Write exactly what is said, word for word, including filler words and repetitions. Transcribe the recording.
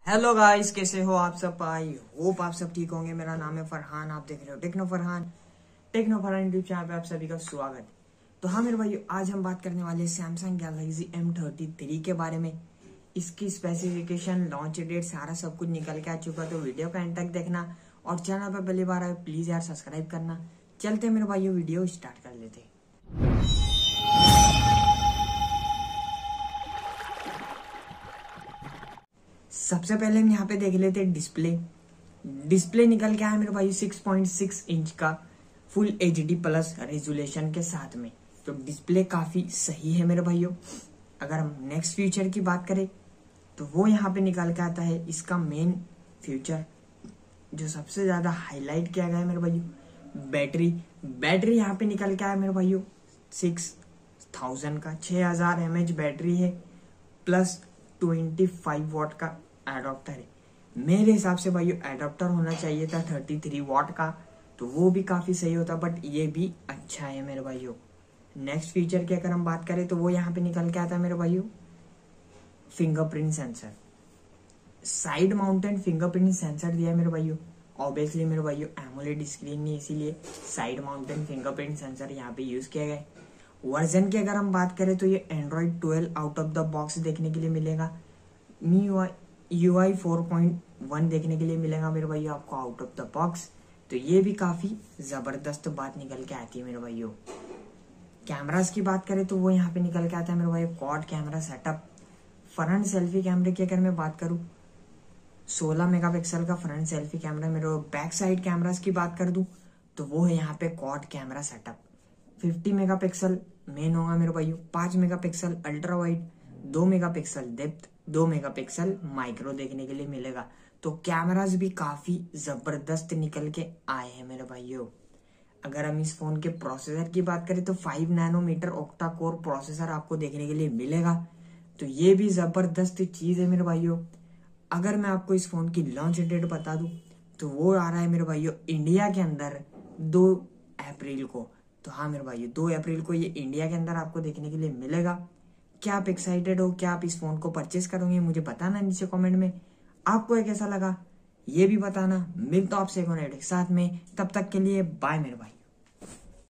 Hello guys, कैसे हो आप सब। आई होप आप सब ठीक होंगे। मेरा नाम है फरहान, आप देख रहे हो techno Farhan. Techno Farhan YouTube channel पे आप सभी का स्वागत है। तो हाँ मेरे भाई, आज हम बात करने वाले हैं Samsung Galaxy M thirty three के बारे में। इसकी स्पेसिफिकेशन, लॉन्च डेट, सारा सब कुछ निकल के आ चुका। तो वीडियो का एंड तक देखना और चैनल पर पहली बार आए प्लीज यार सब्सक्राइब करना। चलते मेरे भाई वीडियो स्टार्ट कर लेते। सबसे पहले हम यहाँ पे देख लेते हैं डिस्प्ले। डिस्प्ले निकल के आया मेरे भाई सिक्स पॉइंट सिक्स इंच का full H D plus resolution के साथ में। तो डिस्प्ले काफी सही है मेरे भाइयों। अगर हम नेक्स्ट फीचर की बात करें तो वो यहाँ पे निकल के आता है इसका मेन फीचर जो सबसे ज्यादा हाईलाइट किया गया है मेरे भाइयों, बैटरी। बैटरी यहाँ पे निकल के आया मेरे भाइयों सिक्स थाउजेंड का, छह हजार एम एच बैटरी है, प्लस ट्वेंटी फाइव वॉट का एडाप्टर है। मेरे हिसाब से भाइयों एडाप्टर होना चाहिए था थर्टी थ्री वॉट का, तो वो भी काफी सही होता, बट ये भी अच्छा है मेरे भाइयों। नेक्स्ट फीचर की अगर हम बात करें तो वो यहाँ पे निकल के आता है मेरे भाइयों fingerprint sensor. Side mounted fingerprint sensor दिया है मेरे भाइयों। ऑब्वियसली मेरे भाइयों एमोलेड स्क्रीन नहीं, इसीलिए साइड माउंटेड फिंगरप्रिंट सेंसर यहाँ पे यूज किया गया है। वर्जन की अगर हम बात करें तो ये Android twelve out of the box देखने के लिए मिलेगा। Mi U I four point one देखने के लिए मिलेगा मेरे भाइयों आपको आउट ऑफ द बॉक्स। तो ये भी काफी जबरदस्त बात निकल के आती है मेरे भाइयों। कैमरास की बात करें तो वो यहाँ पे निकल के आता है मेरे भाइयों quad camera setup. Front selfie कैमरे की अगर मैं बात करूँ सोलह मेगापिक्सल का फ्रंट सेल्फी कैमरा। मेरे बैक साइड कैमरास की बात कर दूं तो वो है यहाँ पे quad camera setup. Fifty megapixel main होगा मेरे भाइयों, पांच मेगापिक्सल अल्ट्रा वाइड, दो मेगापिक्सल डेप्थ, दो मेगापिक्सल माइक्रो देखने के लिए मिलेगा। तो कैमरास भी काफी जबरदस्त निकल के आए हैं मेरे भाइयों। अगर हम इस फोन के प्रोसेसर की बात करें तो five nanometre octa core processor आपको देखने के लिए मिलेगा। तो ये भी जबरदस्त चीज है मेरे भाइयों। अगर मैं आपको इस फोन की लॉन्च डेट बता दूं तो वो आ रहा है मेरे भाइयों इंडिया के अंदर दो अप्रैल को। तो हाँ मेरे भाइयों, दो अप्रैल को ये इंडिया के अंदर आपको देखने के लिए मिलेगा। क्या आप एक्साइटेड हो? क्या आप इस फोन को परचेस करोगे? मुझे बताना नीचे कमेंट में। आपको ये कैसा लगा ये भी बताना। मिलता हूं आपसे एक और साथ में, तब तक के लिए बाय मेरे भाई।